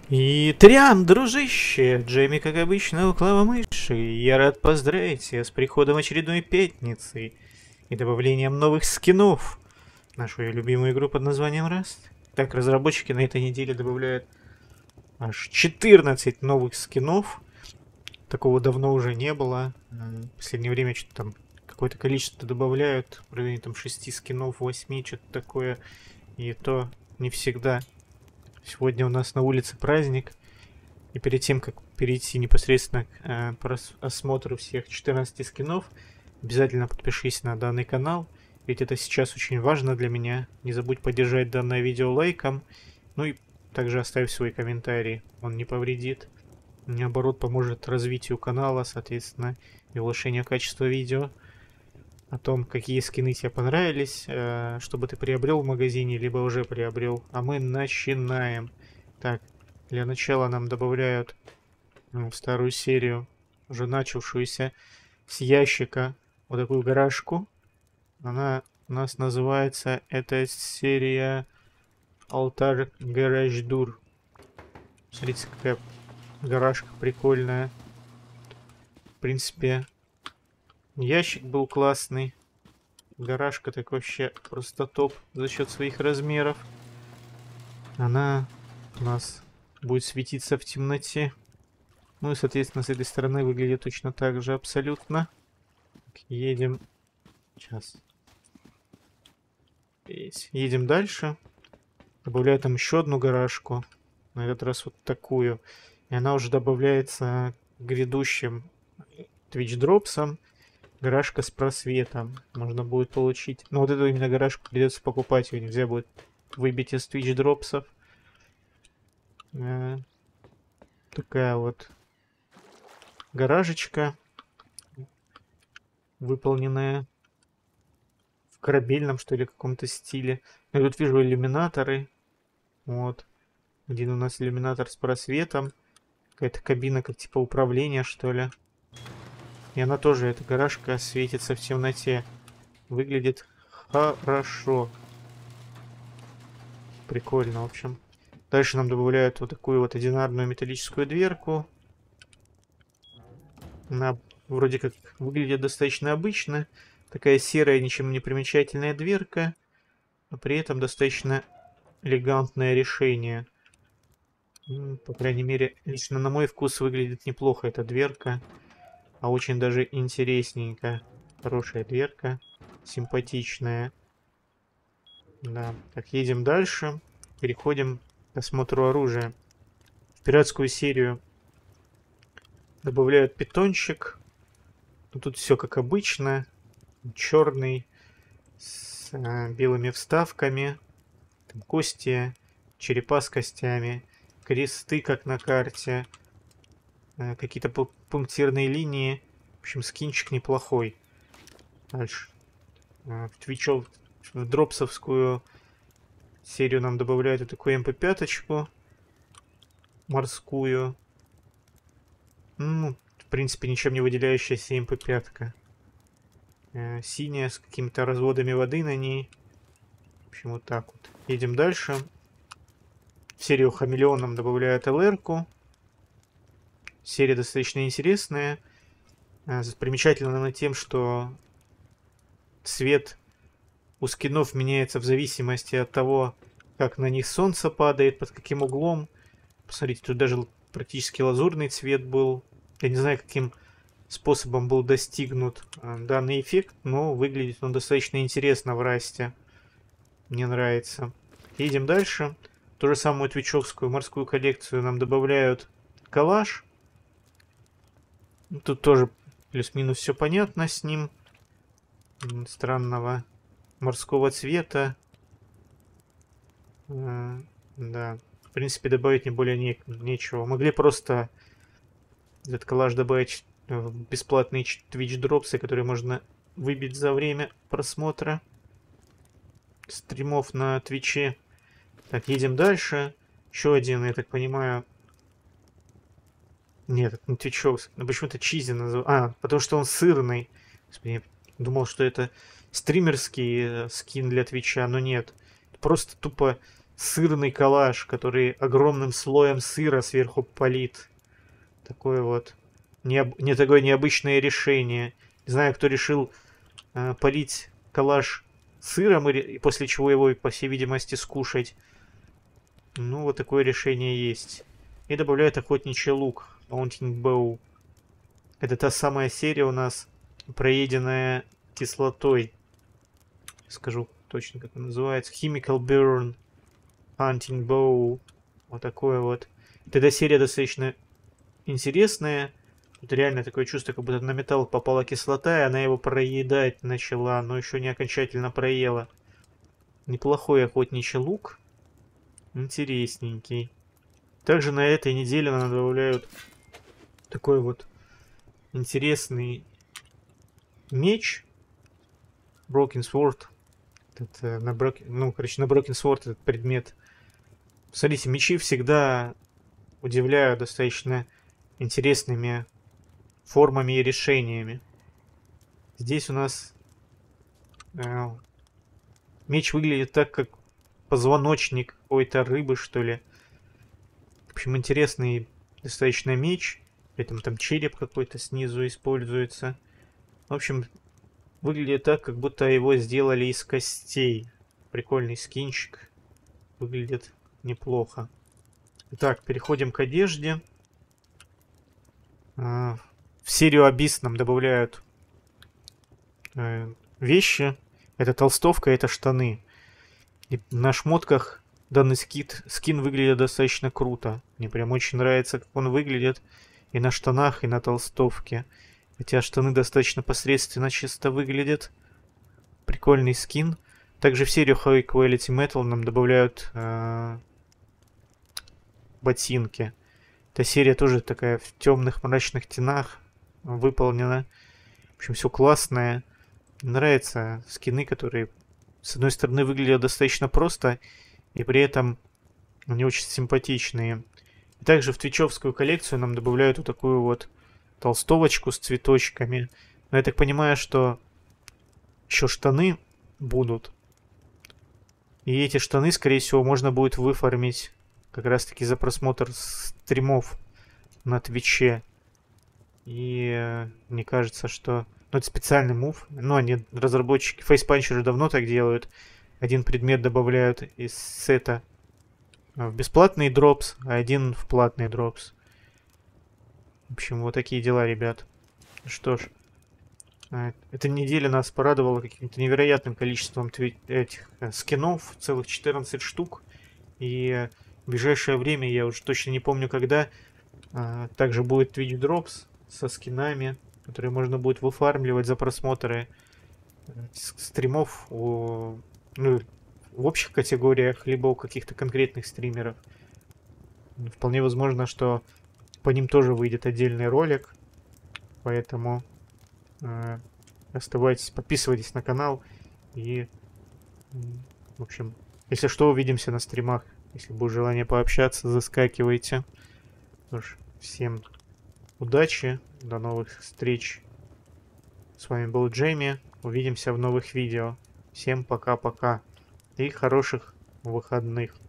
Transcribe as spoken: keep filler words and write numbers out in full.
И трям, дружище, Джейми, как обычно, около мыши. Я рад поздравить тебя с приходом очередной пятницы и добавлением новых скинов в нашу любимую игру под названием Rust. Так, разработчики на этой неделе добавляют аж четырнадцать новых скинов. Такого давно уже не было. В последнее время что-то там какое-то количество добавляют. В районе там шести скинов, восьми, что-то такое. И то не всегда. Сегодня у нас на улице праздник. И перед тем, как перейти непосредственно к э, осмотру всех четырнадцати скинов, обязательно подпишись на данный канал. Ведь это сейчас очень важно для меня. Не забудь поддержать данное видео лайком. Ну и также оставь свой комментарий. Он не повредит. Наоборот, поможет развитию канала, соответственно, и улучшению качества видео. О том, какие скины тебе понравились, э, чтобы ты приобрел в магазине, либо уже приобрел. А мы начинаем. Так, для начала нам добавляют ну, в старую серию, уже начавшуюся с ящика, вот такую гаражку. Она у нас называется, эта серия Алтарь Гараж Дур. Смотрите, какая гаражка прикольная. В принципе, ящик был классный. Гаражка так вообще просто топ за счет своих размеров. Она у нас будет светиться в темноте. Ну и, соответственно, с этой стороны выглядит точно так же абсолютно. Так, едем. Сейчас. Едем дальше. Добавляю там еще одну гаражку. На этот раз вот такую. И она уже добавляется к грядущим Twitch дропсам. Гаражка с просветом можно будет получить. Но вот эту именно гаражку придется покупать. Ее нельзя будет выбить из Twitch дропсов. Э, такая вот гаражечка, выполненная в корабельном, что ли, каком-то стиле. Я тут вижу иллюминаторы. Вот. Один у нас иллюминатор с просветом. Какая-то кабина, как типа управления, что ли. И она тоже, эта гаражка, светится в темноте. Выглядит хорошо. Прикольно, в общем. Дальше нам добавляют вот такую вот одинарную металлическую дверку. Она вроде как выглядит достаточно обычно. Такая серая, ничем не примечательная дверка. Но при этом достаточно элегантное решение. По крайней мере, лично на мой вкус выглядит неплохо эта дверка. А очень даже интересненько. Хорошая дверка. Симпатичная. Да. Так, едем дальше. Переходим к осмотру оружия. В пиратскую серию добавляют питончик. Но тут все как обычно. Черный. С э, белыми вставками. Там кости. Черепа с костями. Кресты, как на карте. Э, Какие-то пунктирные линии. В общем, скинчик неплохой. Дальше. Э, В твичов, в дропсовскую серию нам добавляют вот такую эм пэ пять морскую. Ну, в принципе, ничем не выделяющаяся эм пэ пять. Э, синяя, с какими-то разводами воды на ней. В общем, вот так вот. Едем дальше. В серию Хамелеон нам добавляют эл эр-ку. Серия достаточно интересная. Э, примечательна она тем, что цвет у скинов меняется в зависимости от того, как на них солнце падает, под каким углом. Посмотрите, тут даже практически лазурный цвет был. Я не знаю, каким способом был достигнут э, данный эффект, но выглядит он достаточно интересно в расте. Мне нравится. Едем дальше. Ту же самую твичовскую морскую коллекцию нам добавляют калаш. Тут тоже плюс-минус все понятно с ним. Странного морского цвета. Э, да. В принципе, добавить не более не, нечего. Могли просто этот калаш добавить в бесплатные Twitch дропсы, которые можно выбить за время просмотра стримов на Твиче. Так, едем дальше. Еще один, я так понимаю. Нет, это не твичовский. Ну почему-то чизи называют. А, потому что он сырный. Господи, я думал, что это стримерский э, скин для Твича, но нет. Просто тупо сырный коллаж, который огромным слоем сыра сверху полит. Такое вот необ... не такое необычное решение. Не знаю, кто решил э, полить коллаж сыром и, и после чего его, по всей видимости, скушать. Ну, вот такое решение есть. И добавляют охотничий лук. Mountain Bow. Это та самая серия у нас, проеденная кислотой. Скажу точно, как она называется. Chemical Burn. Hunting Bow. Вот такое вот. Эта серия достаточно интересная. Тут реально такое чувство, как будто на металл попала кислота, и она его проедать начала, но еще не окончательно проела. Неплохой охотничий лук. Интересненький. Также на этой неделе нам добавляют такой вот интересный меч. Broken Sword. Этот, э, на Broken, ну, короче, на Broken Sword этот предмет. Смотрите, мечи всегда удивляют достаточно интересными формами и решениями. Здесь у нас э, меч выглядит так, как позвоночник какой-то рыбы, что ли. В общем, интересный достаточно меч. При этом там череп какой-то снизу используется. В общем, выглядит так, как будто его сделали из костей. Прикольный скинчик. Выглядит неплохо. Итак, переходим к одежде. В серию Abyss нам добавляют вещи. Это толстовка, это штаны. И на шмотках данный скит, скин выглядит достаточно круто. Мне прям очень нравится, как он выглядит. И на штанах, и на толстовке. Хотя штаны достаточно посредственно чисто выглядят. Прикольный скин. Также в серию High Quality Metal нам добавляют э, ботинки. Эта серия тоже такая в темных мрачных тенах выполнена. В общем, все классное. Нравятся скины, которые с одной стороны выглядят достаточно просто, и при этом они очень симпатичные. И также в твичевскую коллекцию нам добавляют вот такую вот толстовочку с цветочками. Но я так понимаю, что еще штаны будут. И эти штаны, скорее всего, можно будет выформить как раз таки за просмотр стримов на Твиче. И э, мне кажется, что... Ну, это специальный мув. Ну, они, разработчики, фейспанчеры давно так делают. Один предмет добавляют из сета в бесплатный дропс, а один в платный дропс. В общем, вот такие дела, ребят. Что ж, эта неделя нас порадовала каким-то невероятным количеством этих э, скинов, целых четырнадцать штук. И в ближайшее время, я уже точно не помню когда, э, также будет Twitch Drops со скинами, которые можно будет выфармливать за просмотры стримов у, ну, в общих категориях, либо у каких-то конкретных стримеров. Вполне возможно, что по ним тоже выйдет отдельный ролик, поэтому э, оставайтесь, подписывайтесь на канал и, в общем, если что, увидимся на стримах. Если будет желание пообщаться, заскакивайте. Ну ж, всем удачи, до новых встреч. С вами был Джейми, увидимся в новых видео. Всем пока-пока и хороших выходных.